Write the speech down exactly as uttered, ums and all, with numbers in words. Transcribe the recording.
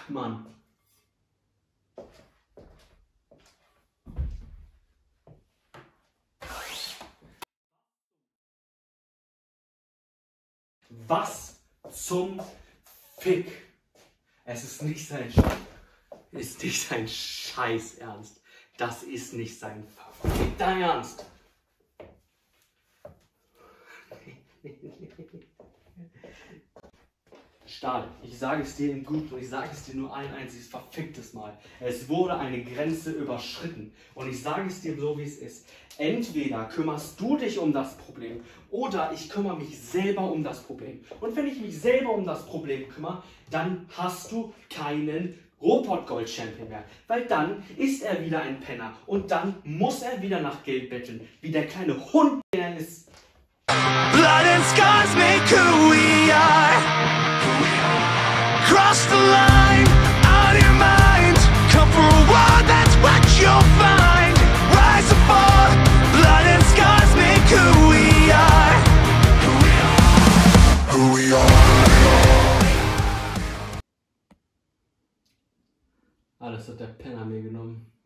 Mann. Was zum Fick? Es ist nicht sein Sch ist nicht sein Scheiß Ernst. Das ist nicht sein verfickter Ernst. Stahl, ich sage es dir in Guten und ich sage es dir nur ein einziges verficktes Mal. Es wurde eine Grenze überschritten und ich sage es dir so, wie es ist. Entweder kümmerst du dich um das Problem oder ich kümmere mich selber um das Problem. Und wenn ich mich selber um das Problem kümmere, dann hast du keinen Robot-Gold-Champion mehr. Weil dann ist er wieder ein Penner und dann muss er wieder nach Geld betteln, wie der kleine Hund, der er ist. Blood and scars make who we are. Cross the line, out of your mind. Come for a war, that's what you'll find. Rise and fall, blood and scars make who we are. Who we are. Who we are. Alles hat der Penner mir genommen.